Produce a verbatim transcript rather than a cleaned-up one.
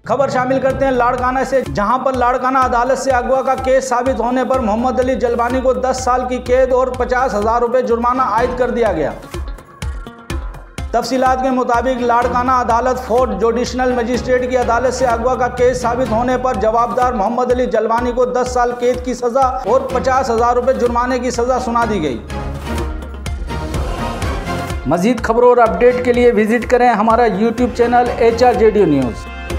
खबर शामिल करते हैं लाड़काना से, जहां पर लाड़काना अदालत से अगवा का केस साबित होने पर मोहम्मद अली जलवानी को दस साल की कैद और पचास हजार रुपये जुर्माना आयद कर दिया गया। तफसीलात के मुताबिक लाड़काना अदालत फोर्थ जुडिशनल मजिस्ट्रेट की अदालत से अगवा का केस साबित होने पर जवाबदार मोहम्मद अली जलवानी को दस साल कैद की सज़ा और पचास हजार रुपये जुर्माने की सज़ा सुना दी गई। मज़ीद खबरों और अपडेट के लिए विजिट करें हमारा YouTube channel H R J D news.